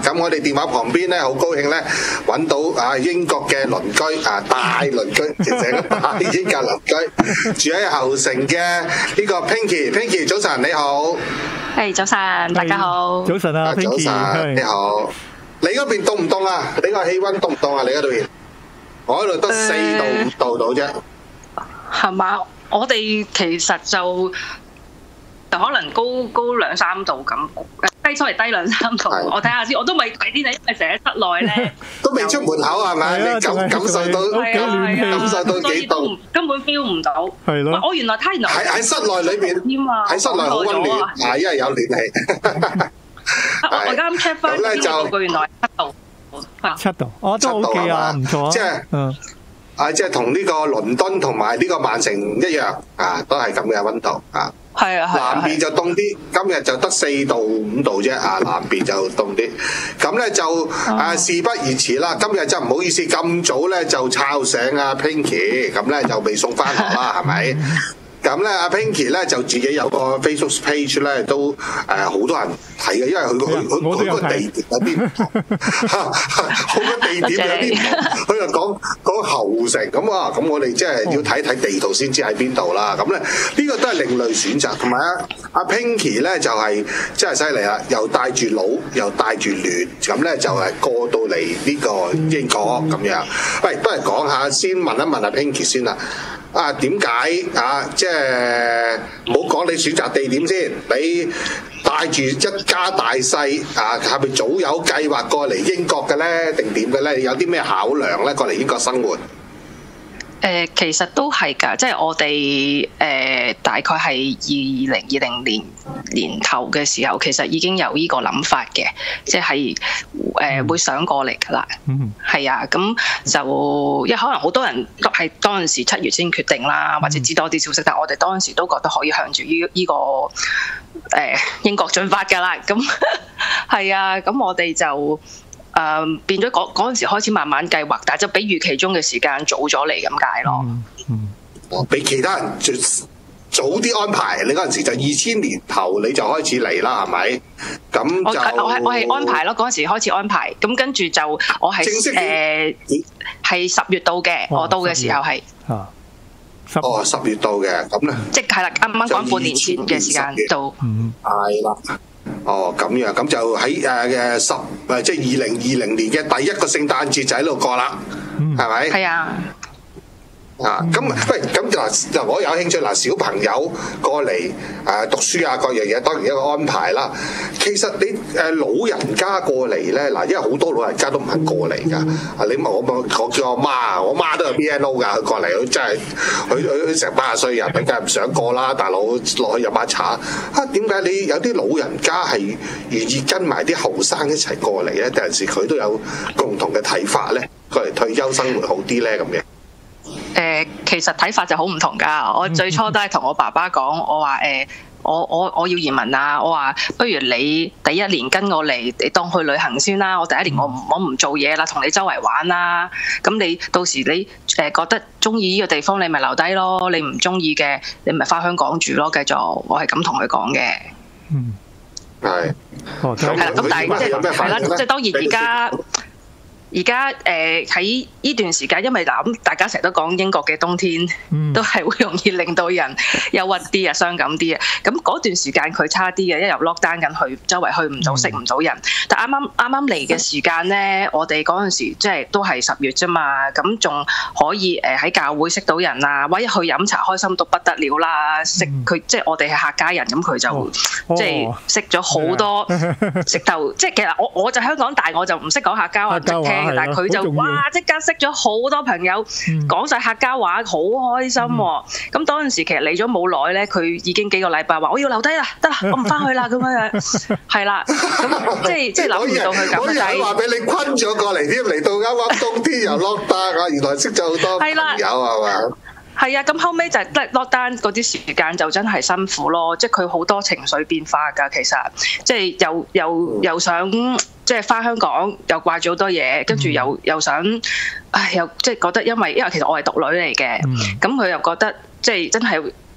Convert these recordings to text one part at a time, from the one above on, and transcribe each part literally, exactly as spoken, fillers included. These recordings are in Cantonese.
咁我哋電話旁邊咧，好高興咧揾到啊英國嘅鄰居啊大鄰居，其實係個大英格鄰居，住喺後城嘅呢個 Pinky，Pinky 早晨你好。 係早晨，大家好。 早晨啊 ，Pinky， 早晨你好。你嗰邊凍唔凍啊？你個氣溫凍唔凍啊？你嗰度邊？我嗰度得四度五度到啫。 係嘛？我哋其實就就可能高高兩三度咁，低出嚟低兩三度。我睇下先，我都未睇啲，因為成日喺室內咧， 都未出門口係咪？你感感受到感受到幾度？ 根本 feel 唔到。 係咯。 我原來睇原來喺喺室內裏邊，喺室內好溫暖，係因為有暖氣。 我我啱 check 翻啲數據，原來七度。 七度，哦都 OK 啊，唔錯啊。 即係，嗯。啊，即係同呢個倫敦同埋呢個曼城一樣啊，都係咁嘅溫度啊。 係啊， 南邊就凍啲，今日就得四度五度啫啊，南邊就凍啲。咁咧就啊，事不宜遲啦，今日就唔好意思咁早咧就吵醒阿 Pinky， 咁咧就未送翻學啦，係咪？咁咧，阿 Pinky 咧就自己有個 Facebook page 咧，都誒好多人睇嘅，因為佢佢佢佢個地點有啲唔同，好個地點有啲唔同，佢就講講後城咁啊，咁我哋即係要睇睇地圖先知喺邊度啦。咁咧呢個都係另類選擇，同埋阿阿 Pinky 咧就係真係犀利啦，又帶住腦又帶住亂，咁咧就係過到嚟呢個英國咁樣。喂，不如講下先，問一問阿 Pinky 先啦。啊，點解啊？即係唔好講你選擇地點先，你帶住一家大細啊，係咪早有計劃過嚟英國嘅咧？定點嘅咧？有啲咩考量咧？過嚟英國生活？ 誒、呃，其實都係㗎，即係我哋誒、呃、大概係二零二零年年頭嘅時候，其實已經有呢個諗法嘅，即係誒、呃、會想過嚟㗎啦。嗯，係啊，咁就因為可能好多人都係當陣時七月先決定啦，或者知多啲消息，但係我哋當時都覺得可以向住呢呢個誒、呃、英國進發㗎啦。咁係啊，咁我哋就。誒、嗯、變咗嗰嗰陣時開始慢慢計劃，但係就比預期中嘅時間早咗嚟咁解咯。 嗯，哦，比其他人早啲安排。你嗰陣時就二千年頭你就開始嚟啦，係咪？咁就我係我係安排咯，嗰陣時開始安排。咁跟住就我係誒係十月到嘅，我到嘅時候係啊， 哦十月到嘅，咁咧即係啦，啱啱講半年前嘅時間到。 嗯， 係啦。哦，咁樣咁就喺誒嘅十誒，即係二零二零年嘅第一個聖誕節就喺度過啦，係咪？ 係啊。 啊，咁喂，咁嗱，就我有興趣嗱，小朋友過嚟誒、呃、讀書啊，各樣嘢當然一個安排啦。其實你誒、呃、老人家過嚟咧，嗱，因為好多老人家都唔肯過嚟㗎。啊，你問我我我叫我媽，我媽都係 B N O 㗎，佢過嚟佢真係佢佢佢成八十歲人，佢梗係唔想過啦。大佬落去飲下茶啊，點解你有啲老人家係願意跟埋啲後生一齊過嚟咧？有陣時佢都有共同嘅睇法咧，過嚟退休生活好啲咧咁嘅。 誒、呃，其實睇法就好唔同㗎。我最初都係同我爸爸講，我話誒、呃，我我我要移民啊！我話不如你第一年跟我嚟，你當去旅行先啦。我第一年我唔我唔做嘢啦，同你周圍玩啦。咁你到時你誒覺得中意呢個地方，你咪留低咯。你唔中意嘅，你咪翻香港住咯。繼續，我係咁同佢講嘅。 嗯， 係。 哦， 係啦。咁但係即係係啦，即係當然而家。而家誒喺呢段時間，因為嗱咁大家成日都講英國嘅冬天，嗯、都係會容易令到人憂鬱啲啊、傷感啲啊。咁嗰段時間佢差啲嘅，一入 lockdown 緊去周圍去唔到、識唔到人。但啱啱啱啱嚟嘅時間咧，我哋嗰陣時即係都係十月啫嘛，咁仲可以誒喺教會識到人啊，或者去飲茶開心到不得了啦。識佢、嗯、即係我哋係客家人，咁佢就、哦、即係識咗好多直頭。即係其實我我就香港大，我就唔識講客家話，唔識聽。但係佢就哇，即刻識咗好多朋友，講晒客家話，好開心喎。咁當陣時其實嚟咗冇耐咧，佢已經幾個禮拜話我要留低啦，得啦，我唔翻去啦咁樣，係啦。咁即係即係諗唔到佢咁。 我以為話俾你昆咗過嚟添，嚟到啱啱冬天又落單啊，原來識咗好多朋友係嘛？ 係啊，咁後尾就係落單嗰啲時間就真係辛苦咯，即係佢好多情緒變化㗎。其實即係又又又想即係返香港，又掛住好多嘢，跟住又又想，唉，又即係覺得因為因為其實我係獨女嚟嘅，咁佢又覺得即係真係。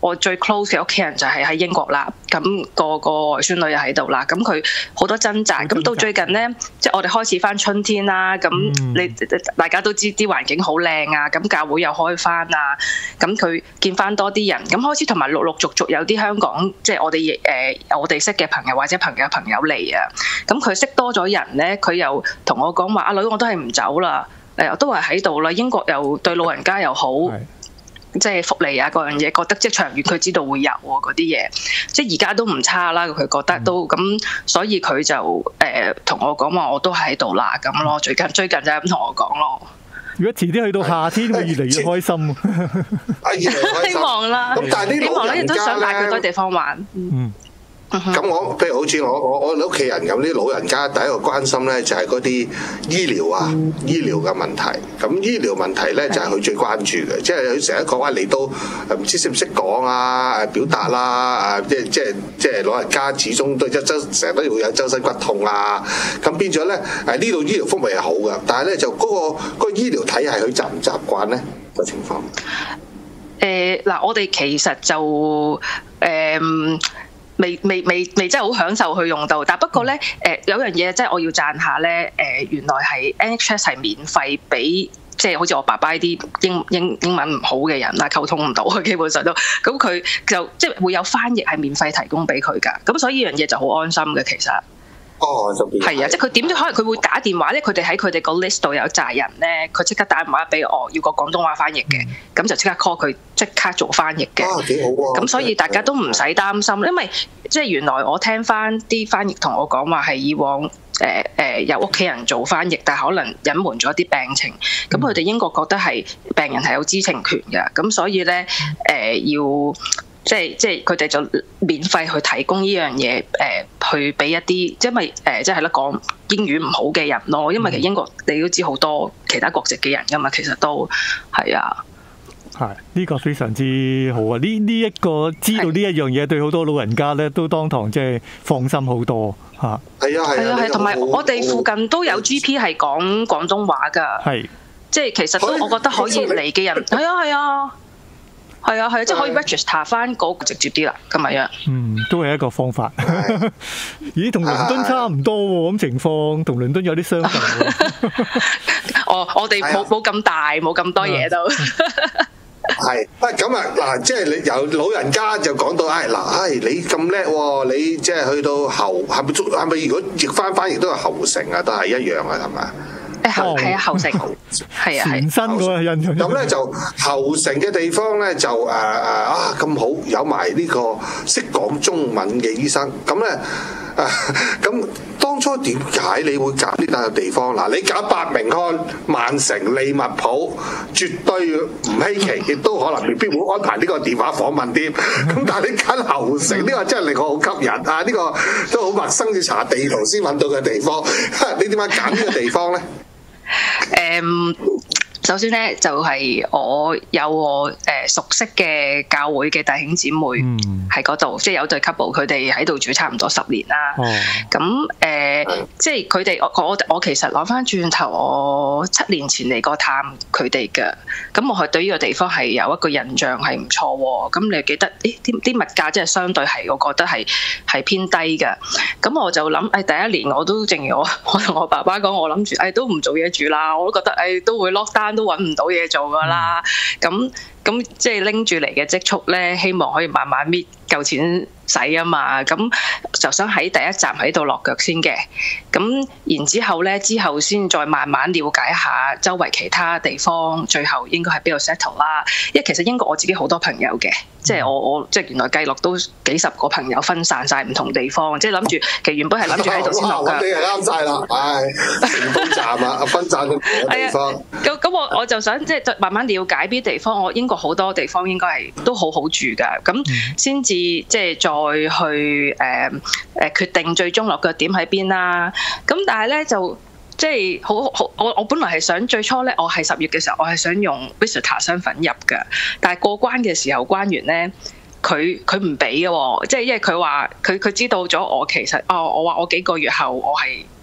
我最 close 嘅屋企人就係喺英國啦，咁、個個外孫女又喺度啦，咁佢好多掙扎。咁到最近咧，即係我哋開始翻春天啦，咁你、嗯、大家都知啲環境好靚啊，咁教會又開翻啊，咁佢見翻多啲人，咁開始同埋陸陸續續有啲香港即係我哋誒、呃、我哋識嘅朋友或者朋友朋友嚟啊，咁佢識多咗人咧，佢又同我講話：阿女，我都係唔走啦，誒我都係喺度啦。英國又對老人家又好。即係福利啊，各樣嘢，覺得即係長遠佢知道會有喎嗰啲嘢，即係而家都唔差啦。佢覺得都咁，所以佢就誒同、呃、我講話，我都喺度啦咁咯。最近最近就係咁同我講咯。 如果遲啲去到夏天，會越嚟越開心。 希望啦， 咁但係呢老人家咧， 亦都想帶佢多地方玩。嗯。 咁我譬如好似我我我哋屋企人咁，啲老人家第一個關心咧就係嗰啲醫療啊、嗯、醫療嘅問題。咁醫療問題咧就係佢最關注嘅，即係佢成日講話你都唔知識唔識講啊、誒表達啦啊，即係即係即係老人家始終都一周成日都會有周身骨痛啊。咁變咗咧誒呢度醫療服務係好嘅，但係咧就嗰、嗰個嗰、嗰個醫療體系佢習唔習慣咧個情況？ 誒嗱、呃，我哋其實就誒。呃未未未未真係好享受去用到，但不過咧，誒、呃、有樣嘢即係我要讚下咧，誒、呃、原來係 N H S 係免費俾，即係好似我爸爸啲英英英文唔好嘅人啦，溝通唔到，佢基本上都，咁佢就即係會有翻譯係免費提供俾佢㗎，咁所以呢樣嘢就好安心嘅其實。 哦，就係啊，即係佢點都可能佢會打電話咧，佢哋喺佢哋個 list 度有紮人咧，佢即刻打電話俾我，要個廣東話翻譯嘅，咁、嗯、就即刻 call 佢，即刻做翻譯嘅。 啊，幾好喎！ 咁所以大家都唔使擔心，因為即係原來我聽翻啲翻譯同我講話係以往誒誒、呃呃、有屋企人做翻譯，但係可能隱瞞咗啲病情，咁佢哋英國覺得係病人係有知情權嘅，咁所以咧誒、呃、要。即係即係佢哋就免費去提供呢樣嘢，誒、呃、去俾一啲，因為誒、呃、即係咧講英語唔好嘅人咯。因為其實英國你都知好多其他國籍嘅人㗎嘛，其實都係啊。 係呢、呢個非常之好啊！呢呢一個知道呢一樣嘢，對好多老人家咧都當堂即係放心好多嚇。係啊係啊係， 同埋我哋附近都有 G P 係講廣東話㗎。係，即係其實都我覺得可以嚟嘅人，係啊係啊。係啊係啊，即係可以 register 翻嗰個直接啲啦，咁咪樣。嗯， 都係一個方法。咦，同倫敦差唔多喎，咁情況同倫敦有啲相近。 哦，我哋冇冇咁大，冇咁多嘢都。 係，啊咁啊嗱，即係你由老人家就講到，唉嗱，唉你咁叻喎，你即係去到侯係咪？係咪如果譯翻翻譯都係侯城啊，都係一樣啊，係咪？ 誒後係啊，後城係啊， 全新嗰個印象。 咁咧就後城嘅地方咧就誒誒啊咁好，有埋呢個識講中文嘅醫生。咁咧誒咁當初點解你會揀呢笪地方？嗱，你揀伯明翰、曼城、利物浦，絕對唔稀奇，亦都可能未必會安排呢個電話訪問添。咁但係你揀後城呢個真係令我好吸引啊！呢個都好陌生，要查地圖先揾到嘅地方。你點解揀呢個地方咧？ 誒，um, 首先咧就係、是、我有我誒、呃、熟悉嘅教會嘅弟兄姊妹喺嗰度，即係有對 couple，佢哋喺度住差唔多十年啦。咁誒、哦呃，即係佢哋我我我其實攞翻轉頭，我七年前嚟過探佢哋嘅，咁我係對呢個地方係有一個印象係唔錯。咁你記得，誒啲啲物價即係相對係，我覺得係係偏低嘅。咁我就諗，誒、哎、第一年我都正如我我同我爸爸講，我諗住誒都唔做嘢住啦，我都覺得誒、哎、都會 lock down 都揾唔到嘢做噶啦。咁咁即係拎住嚟嘅積蓄咧，希望可以慢慢搣夠錢使啊嘛。咁就想喺第一站喺度落腳先嘅。咁然之後咧，之後先再慢慢了解下周圍其他地方，最後應該喺邊度 settle 啦。因為其實英國我自己好多朋友嘅，即係我我即係原來計落都幾十個朋友分散晒唔同地方，即係諗住其實原本係諗住喺度先落腳。 你係啱晒啦，唉，成功站啊，分散到唔同地方。 咁咁我我就想即係慢慢了解啲地方，我英國好多地方應該係都好好住㗎，咁先至即係再去誒誒、呃、決定最終落腳點喺邊啦。咁但係咧就即係好好，我我本來係想最初咧，我係十月嘅時候，我係想用 visitor 身份入㗎，但係過關嘅時候，關員咧佢佢唔俾嘅喎，即係因為佢話佢佢知道咗我其實哦，我話我幾個月後我係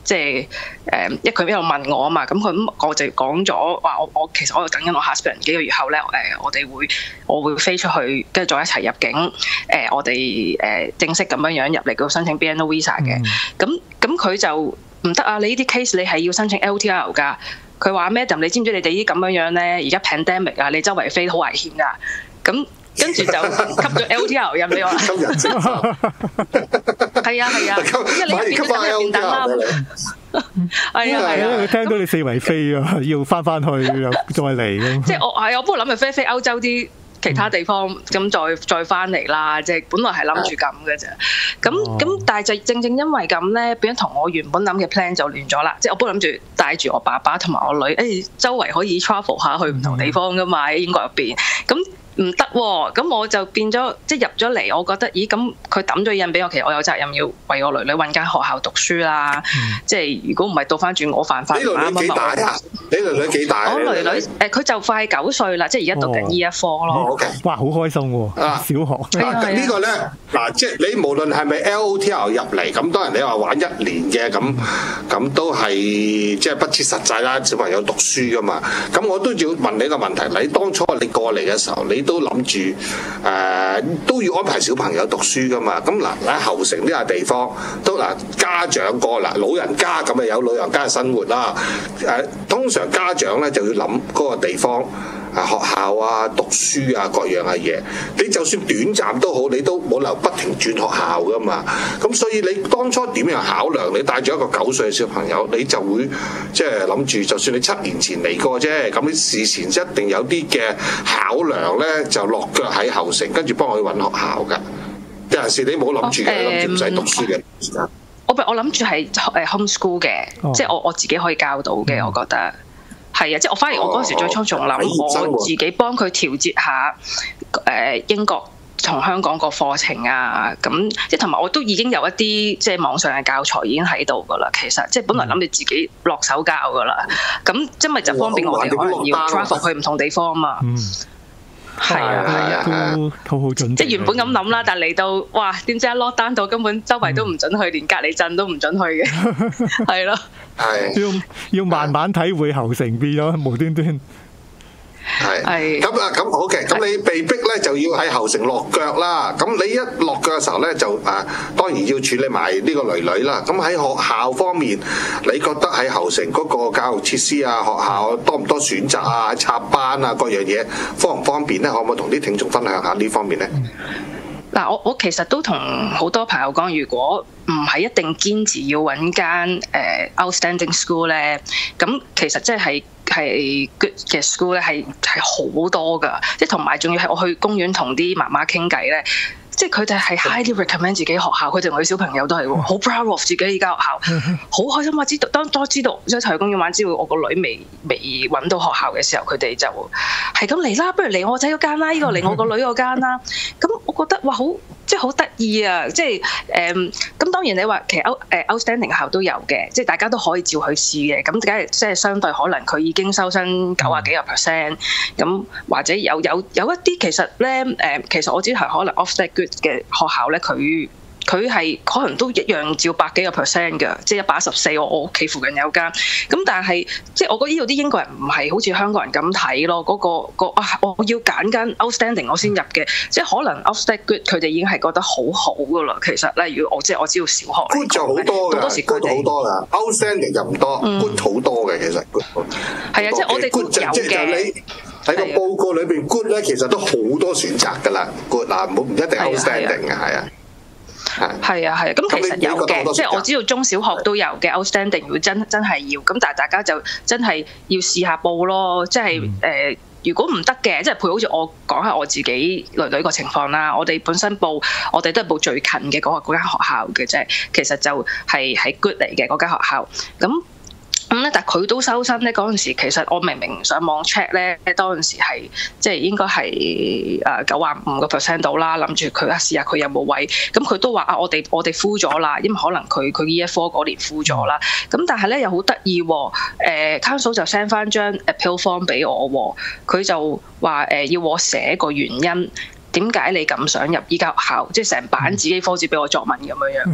即係誒，因為佢一路問我啊嘛，咁佢咁我就講咗話，我我其實我等緊我 husband 幾個月後咧，誒我哋會我會飛出去，跟住再一齊入境，誒、呃、我哋誒、呃、正式咁樣樣入嚟個申請 B N O visa 嘅，咁咁佢就唔得啊！你呢啲 case 你係要申請 L T R 㗎。佢話 Madam， 你知唔知你哋呢咁樣樣咧？而家 pandemic 啊，你周圍飛好危險㗎。咁跟住就吸咗 L T R 入俾我。 今日即係啊係啊，因為你一邊等一邊等啦。係啊係啊， 佢聽到你四圍飛啊，要翻翻去又再嚟咁。即係我係我不過諗住飛飛歐洲啲其他地方，咁再再翻嚟啦。即係本來係諗住咁嘅啫。咁咁但係就正正因為咁咧，變咗同我原本諗嘅 plan 就亂咗啦。即係我本來諗住帶住我爸爸同埋我女，誒周圍可以 travel 下去唔同地方噶嘛，喺英國入邊咁。唔得喎，咁我就變咗即係入咗嚟，我覺得咦咁佢抌咗印俾我，其實我有責任要為我女女揾間學校讀書啦。嗯、即係如果唔係倒翻轉我犯法。 你女女幾大啊？你女女幾大？ 我女女誒佢就快九歲啦，即係而家讀緊 Year Four 咯。 哦 OK， 哇，好開心喎！啊，小學。 啊，呢個咧嗱，即係你無論係咪 L T R 入嚟，咁當然你話玩一年嘅咁，咁都係即係不切實際啦。小朋友讀書噶嘛，咁我都要問你個問題。你當初你過嚟嘅時候，你都諗住誒都要安排小朋友讀書噶嘛？咁嗱喺後城呢個地方都嗱家長個嗱老人家咁啊有老人家嘅生活啦。誒、呃、通常家長咧就要諗嗰個地方啊學校啊讀書啊各樣嘅嘢。你就算短暫都好，你都冇理由不停轉學校噶嘛。咁所以你當初點樣考量？你帶住一個九歲嘅小朋友，你就會即係諗住，就算你七年前嚟過啫，咁你事前一定有啲嘅考量咧，就落腳喺後城，跟住幫我去揾學校㗎。有陣時你冇諗住嘅，諗住唔使讀書嘅時間。 我我諗住係誒 homeschool 嘅，哦、即係我我自己可以教到嘅，嗯、我覺得係啊。即係我反而我嗰時最初仲諗、哦、我自己幫佢調節下誒、呃、英國同香港個課程啊，咁即係同埋我都已經有一啲即係網上嘅教材已經喺度噶啦。其實即係本來諗住自己落手教噶啦，咁即係咪就方便我哋可能要 travel 去唔同地方啊嘛。嗯係啊係啊， 都好好準備。 即係原本咁諗啦，但係嚟到哇，點知一 lock down 到根本周圍都唔準去，連隔離鎮都唔準去嘅，係咯。係要要慢慢體會後城變咗無端端。 係咁啊，咁好嘅，咁你被逼咧就要喺後城落腳啦。咁你一落腳嘅時候咧，就啊當然要處理埋呢個女女啦。咁喺學校方面，你覺得喺後城嗰個教育設施啊，學校多唔多選擇啊，插班啊，各樣嘢方唔方便咧？可唔可以同啲聽眾分享下呢方面咧？ 嗱，我我其實都同好多朋友講，如果唔係一定堅持要揾間誒 outstanding school 咧，咁其實即係係 good 嘅 school 咧，係係好多噶，即係同埋仲要係我去公園同啲媽媽傾偈咧。即係佢哋係 highly recommend 自己學校，佢哋同佢小朋友都係喎，好 proud of 自己依間學校，好開心啊！知道當當知道即係去公園玩，知道我個女未未揾到學校嘅時候，佢哋就係咁嚟啦，不如嚟我仔嗰間啦，呢、呢個嚟我個女嗰間啦。咁我覺得哇，好即係好得意啊！即係誒，咁、嗯、當然你話其實 out 誒 outstanding 學校都有嘅，即係大家都可以照去試嘅。咁梗係即係相對可能佢已經收生九啊幾個 percent，咁或者有有有一啲其實咧誒，其實我知係可能 Ofsted Good 嘅學校咧，佢佢係可能都一樣照百幾個 percent 嘅，即係一百一十四。我我屋企附近有間，咁但係即係我覺得呢度啲英國人唔係好似香港人咁睇咯。嗰、嗰個、嗰個啊，我要揀間 outstanding 我先入嘅，即係可能 Ofsted Good 佢哋已經係覺得好好噶啦。其實咧，如果我即係我知道小學 good 就好多嘅， 多時 good 好多噶 ，outstanding 就唔多 ，good 好多嘅其實。 係啊，即係我哋 good 有嘅。 喺個報告裏邊 good 咧，其實都好多選擇噶啦 ，good 嗱唔好唔一定 outstanding 嘅，係啊。 係啊係啊，咁其實有嘅，即係我知道中小學都有嘅 outstanding，如果真真係要，咁但係大家就真係要試下報咯，即係誒、呃，如果唔得嘅，即係譬如好似我講下我自己女女個情況啦，我哋本身報，我哋都係報最近嘅嗰個嗰間學校嘅啫，其實就係喺 good 嚟嘅嗰間學校，咁。咁咧，但係佢都收生咧。嗰陣時其實我明明上網 check 咧，當陣時係即係應該係誒九啊五個 percent 到啦。諗住佢啊試下佢有冇位，咁佢都話啊，我哋我哋 full 咗啦，因為可能佢佢 Year Four 嗰年 full 咗啦。咁但係咧又好得意喎，誒 Council 就 send 翻張 appeal form 俾我，佢就話誒要我寫個原因，點解你咁想入依間學校，即係成版紙 A 四紙俾我作文咁樣樣。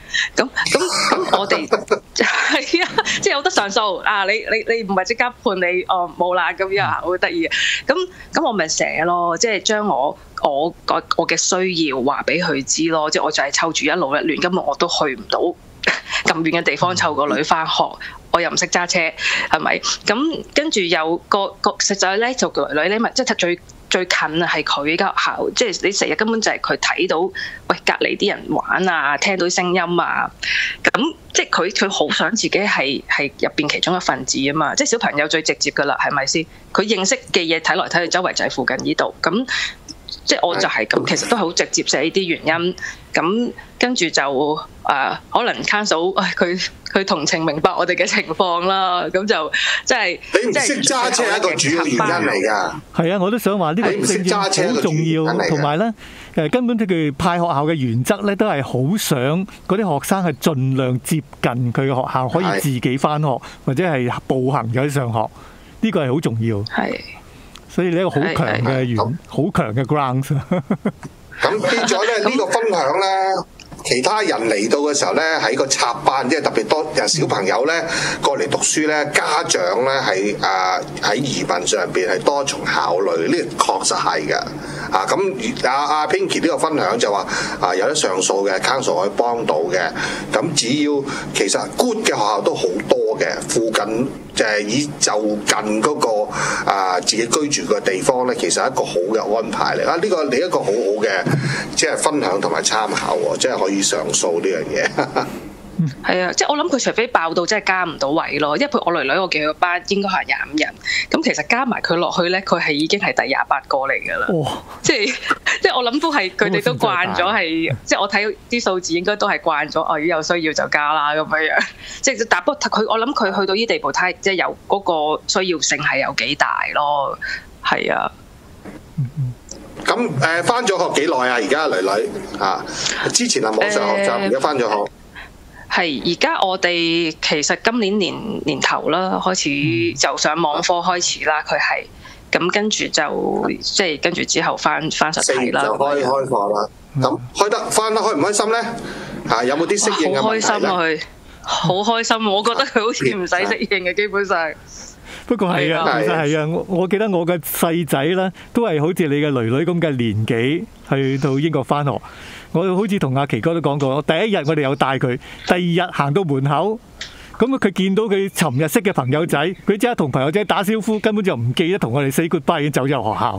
咁咁咁，我哋係啊，即係有得上訴啊！你你你唔係即刻判你哦冇啦咁樣，好得意嘅。咁咁我咪寫咯，即係將我我個我嘅需要話俾佢知咯。即係我就係湊住一路一亂，根本我都去唔到咁遠嘅地方湊個女翻學，我又唔識揸車，係咪？咁跟住有個個實在咧，就個女女咧，咪即係最。最近啊，係佢間學校，即係你成日根本就係佢睇到，喂隔離啲人玩啊，聽到聲音啊，咁即係佢佢好想自己係係入邊其中一份子啊嘛，即係小朋友最直接噶啦，係咪先？佢認識嘅嘢睇來睇去，周圍就係附近呢度，咁即係我就係咁，其實都係好直接寫呢啲原因，咁跟住就誒、呃、可能 counsel 佢佢同情明白我哋嘅情況啦，咁就即係你唔識揸車係一個主要原因嚟㗎。 係啊，我都想話呢個正正好重要，同埋咧誒根本佢派學校嘅原則咧，都係好想嗰啲學生係盡量接近佢嘅學校，可以自己返學或者係步行咗上學，呢個係好重要。係。所以呢一個好強嘅原，好強嘅 grounds。 咁變咗咧，呢個分享咧，其他人嚟到嘅時候咧，喺個插班，即係特別多有小朋友咧過嚟讀書咧，家長咧係啊喺移民上邊係多重考慮，呢個確實係㗎。啊咁，阿阿 Pinky 呢個分享就話啊有得上訴嘅 counsel 可以幫到嘅，咁只要其實 good 嘅學校都好多嘅，附近就係以就近嗰個啊自己居住嘅地方咧，其實係一個好嘅安排嚟啊！呢個你一個好好嘅即係分享同埋參考喎，即係可以上訴呢樣嘢。 係啊，即係我諗佢除非爆到真係加唔到位咯，因為譬如我女女我記佢個班應該係廿五人，咁其實加埋佢落去咧，佢係已經係第廿八個嚟㗎啦。哇！即係即係我諗都係佢哋都慣咗係，即係我睇啲數字應該都係慣咗，哦，如果有需要就加啦咁樣樣。即係但不過佢我諗佢去到呢地步，睇即係有嗰個需要性係有幾大咯。係啊。 咁誒翻咗學幾耐啊？而家女女啊，之前係網上學習，而家翻咗學。 係，而家我哋其實今年年年頭啦，開始就上網課開始啦。佢係咁跟住就即係跟住之後翻翻實體啦。就開開課啦。咁開得翻得開唔開心咧？嚇有冇啲適應嘅問題咧？好開心啊！佢好開心，我覺得佢好似唔使適應嘅，基本上。 不過係啊，其實係啊，我我記得我嘅細仔啦，都係好似你嘅女女咁嘅年紀去到英國翻學。我好似同阿奇哥都講過，我第一日我哋有帶佢，第二日行到門口，咁啊佢見到佢尋日識嘅朋友仔，佢即刻同朋友仔打招呼，根本就唔記得同我哋 say goodbye，已經走入學校。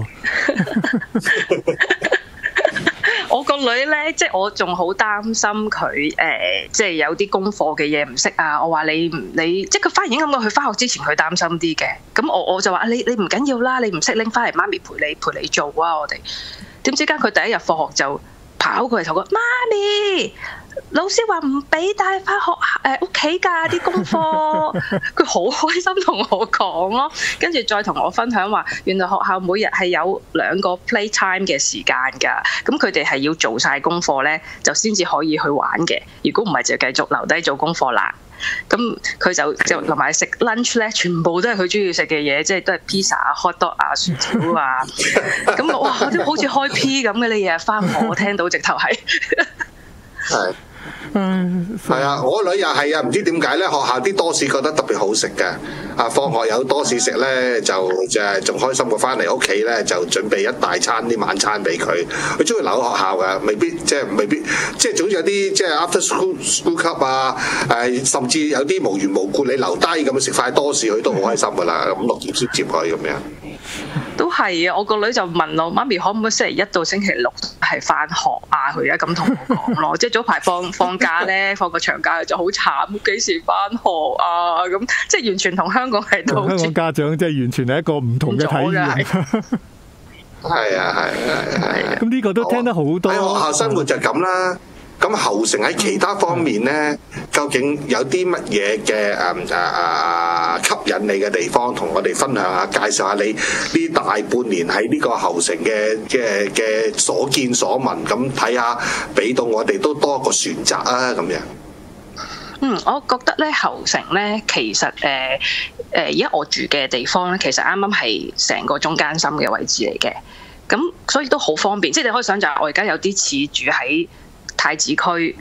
我個女咧，即係我仲好擔心佢誒、呃，即係有啲功課嘅嘢唔識啊。我話你唔你，即係佢反而已經感覺佢翻學之前佢擔心啲嘅。咁我我就話你你唔緊要啦，你唔識拎翻嚟，媽咪陪你陪你做啊。我哋點知間佢第一日放學就跑過嚟同我講：媽咪，老師話唔俾帶翻學誒屋企㗎啲功課。佢好開心同我講咯，跟住再同我分享話，原來學校每日係有兩個 play time 嘅時間㗎。咁佢哋係要做晒功課咧，就先至可以去玩嘅。如果唔係，就繼續留低做功課啦。咁佢就就同埋食 lunch 咧，全部都係佢中意食嘅嘢，即係都係 pizza 啊、hot dog 啊、薯條啊。咁哇，啲好似開 P 咁嘅，你日日翻學，我聽到直頭係。係。 係啊，我女又係啊，唔知點解咧，學校啲多士覺得特別好食嘅。啊，放學有多士食咧，就就係仲開心過翻嚟屋企咧，就準備一大餐啲晚餐俾佢。佢中意留喺學校㗎，未必即係未必即係總之有啲即係 after school school club 啊，誒甚至有啲無緣無故你留低咁樣食塊多士，佢都好開心㗎啦。咁六點先接佢咁樣。 都係啊！我個女就問我媽咪可唔可以星期一到星期六係翻學啊？佢而家咁同我講咯，即係早排放放假咧，放個長假就好慘，幾時翻學啊？咁即係完全同香港係倒轉。香港家長即係完全係一個唔同嘅體驗。係啊係啊係啊！咁呢個都聽得好多。喺學校生活就咁啦。咁後成喺其他方面咧，究竟有啲乜嘢嘅誒誒誒吸引你嘅地方，同我哋分享下，介紹下你呢大半年喺呢個後成嘅嘅嘅所見所聞，咁睇下，俾到我哋都多個選擇啊咁樣。嗯，我覺得咧後成咧，其實誒誒而家我住嘅地方咧，其實啱啱係成個中間心嘅位置嚟嘅，咁所以都好方便。即係你可以想象，我而家有啲似住喺太子區，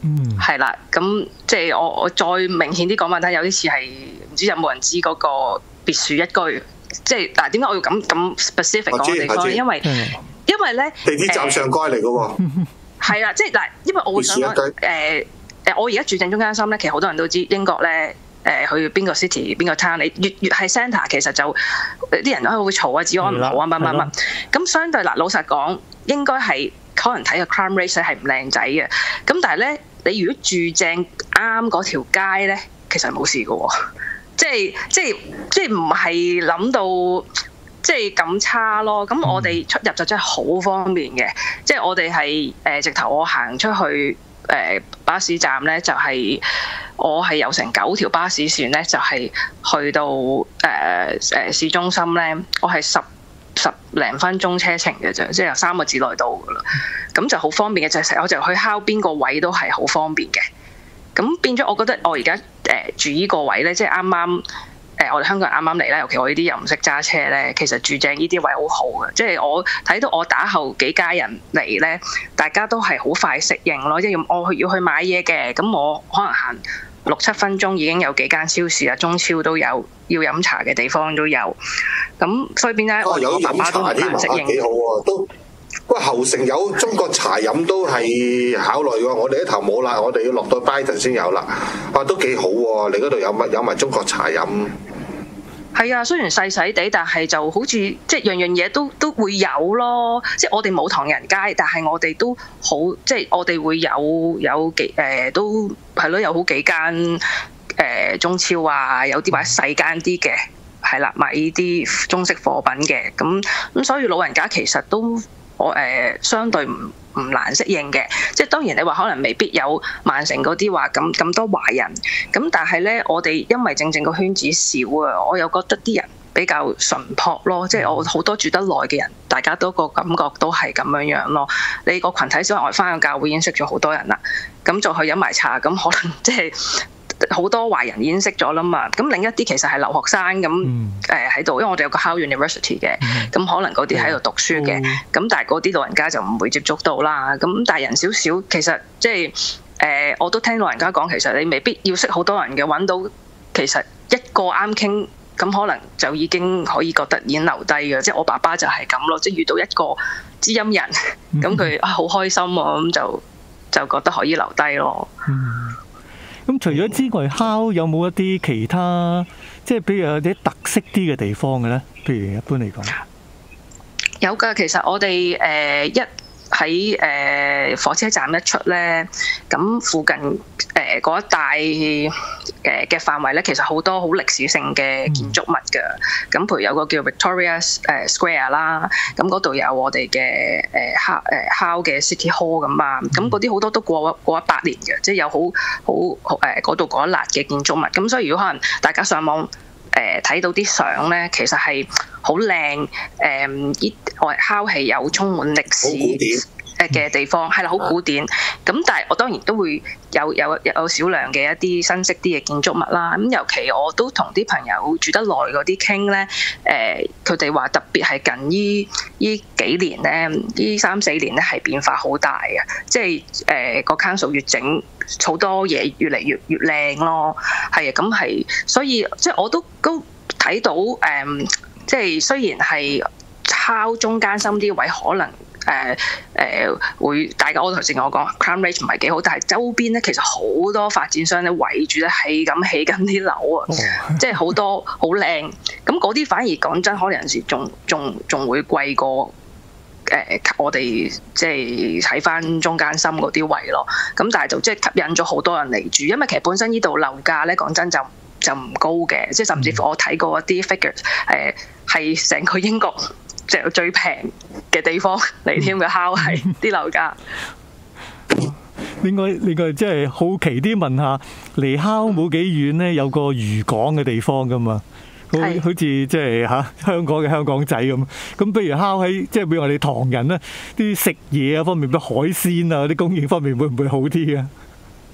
嗯， 係啦，咁即係我我再明顯啲講翻睇，有啲似係唔知有冇人知嗰個別墅一居，即係但係點解我要咁咁 specific 講地方？因為因為咧地鐵站上蓋嚟嘅喎， 係啦，即係嗱，因為我會想講誒誒，我而家住正中間心咧，其實好多人都知英國咧。誒去邊個 city 邊個 town，你越越係 centre，其實就啲人都會嘈啊，治安唔好啊，乜乜乜。咁相對嗱，老實講，應該係可能睇個 crime rate 係唔靚仔嘅。咁但係咧，你如果住正啱嗰條街咧，其實冇事嘅喎。即係即係即係唔係諗到即係咁差咯。咁我哋出入就真係好方便嘅。即係我哋係誒直頭我行出去。誒、呃、巴士站咧就係、是、我係有成九條巴士線咧，就係、是、去到誒誒、呃、市中心咧，我係十十零分鐘車程嘅啫，即係有三個字內到噶啦，咁就好方便嘅，就係我就去敲邊個位都係好方便嘅。咁變咗，我覺得我而家誒住依個位咧，即係啱啱。誒，我哋香港人啱啱嚟啦，尤其我呢啲又唔識揸車咧，其實住正呢啲位好好嘅，即係我睇到我打後幾家人嚟咧，大家都係好快適應咯，即係我要去買嘢嘅，咁我可能行六七分鐘已經有幾間超市啊，中超都有，要飲茶嘅地方都有，咁所以變咗我爸爸都好難適應。 幾好喎，都喂後城有中國茶飲都係考慮喎，我哋呢頭冇啦，我哋要落到 Brighton 先有啦，哇都幾好喎，你嗰度有乜有埋中國茶飲？ 係啊，雖然細細地，但係就好似即係樣樣嘢都都會有咯。即係我哋冇唐人街，但係我哋都好，即係我哋會有有幾誒、呃、都係咯，有好幾間誒、呃、中超啊，有啲或者細間啲嘅係啦，買呢啲中式貨品嘅咁咁，所以老人家其實都我誒、呃、相對唔唔難適應嘅。即係當然你話可能未必有曼城嗰啲話咁咁多華人，咁但係咧我哋因為正正個圈子少啊，我又覺得啲人比較淳樸咯。即係我好多住得耐嘅人，大家都個感覺都係咁樣樣咯。你個群體小我翻個教會已經識咗好多人啦，咁就去飲埋茶，咁可能即係。好多華人已經識咗啦嘛，咁另一啲其實係留學生咁誒喺度，因為我哋有個 How University 嘅，咁可能嗰啲喺度讀書嘅，咁但係嗰啲老人家就唔會接觸到啦。咁但係人少少，其實即係誒，我都聽老人家講，其實你未必要識好多人嘅，揾到其實一個啱傾，咁可能就已經可以覺得已經留低嘅。即係我爸爸就係咁咯，即係遇到一個知音人，咁佢啊好開心啊，咁就就覺得可以留低咯。 咁除咗之外，烤有冇一啲其他，即係比如有啲特色啲嘅地方嘅咧？譬如一般嚟講， 有㗎。其實我哋誒、呃、一喺誒、呃、火車站一出咧，咁附近誒嗰、呃、一帶誒嘅範圍咧，其實好多好歷史性嘅建築物㗎。咁、嗯、譬如有個叫 Victoria 誒 Square 啦，咁嗰度有我哋嘅誒烤誒烤嘅 City Hall 咁啊。咁嗰啲好多都過過一百年嘅，即係有好好誒嗰度嗰一辣嘅建築物。咁所以如果可能大家上網誒睇、呃、到啲相咧，其實係好靚誒，依我係烤係有充滿歷史誒嘅地方，係啦，好古典。咁但係我當然都會有有有少量嘅一啲新式啲嘅建築物啦。咁尤其我都同啲朋友住得耐嗰啲傾咧，誒佢哋話特別係近依依幾年咧，依三四年咧係變化好大嘅，即係誒個 council 越整好多嘢越嚟越越靚咯。係啊，咁係所以即係我都都睇到誒、嗯，即係雖然係敲中間心啲位可能。誒誒、呃呃、會大家我頭先我講 crime rate 唔係幾好，但係周邊咧其實好多發展商咧圍住咧係咁起緊啲樓啊，哦、即係好多好靚。咁嗰啲反而講真，可能有時仲仲仲會貴過誒、呃、我哋即係睇翻中間心嗰啲位咯。咁但係就即係吸引咗好多人嚟住，因為其實本身呢度樓價咧講真就就唔高嘅，即係甚至乎我睇過一啲 figure 誒係成個英國。即係最平嘅地方嚟添嘅烤係啲樓價。 應該應該即係好奇啲問下，離烤冇幾遠咧，有個漁港嘅地方噶嘛？好好似即係嚇香港嘅香港仔咁。咁不如烤喺即係比如我哋唐人咧，啲食嘢啊方面，比如海鮮啊啲供應方面會唔會好啲啊？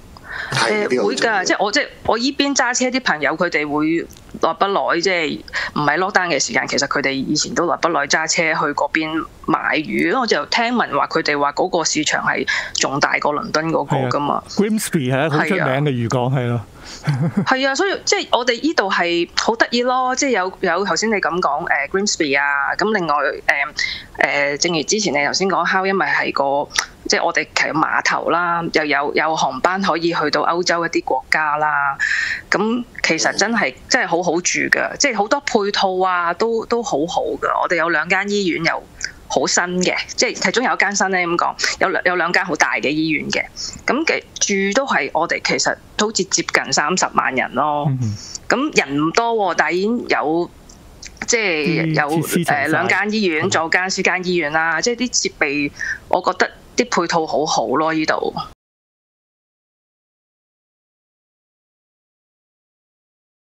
誒會㗎，即係我即係我依邊揸車啲朋友，佢哋會耐不耐，即係唔係 lockdown 嘅時間，其實佢哋以前都耐不耐揸車去嗰邊買魚。我就聽聞話佢哋話嗰個市場係仲大過倫敦嗰個㗎嘛。 Grimsby 係一個好出名嘅漁港，係咯。 係啊，所以即係我哋依度係好得意咯，即係有有頭先你咁講誒 Grimsby 啊，咁另外誒誒、呃呃，正如之前你頭先講，Hull，因為係個即係我哋其實碼頭啦，又有有航班可以去到歐洲一啲國家啦，咁其實真係真係好好住㗎，即係好多配套啊，都都好好㗎。我哋有兩間醫院又好新嘅，即係其中有一間新咧咁講，有兩有兩間好大嘅醫院嘅，咁嘅住都係我哋其實都好似接近三十萬人咯，咁、嗯、人唔多喎，但係已經有即係有誒兩間醫院，仲有間私間醫院啦，即係啲設備，我覺得啲配套好好咯，呢度。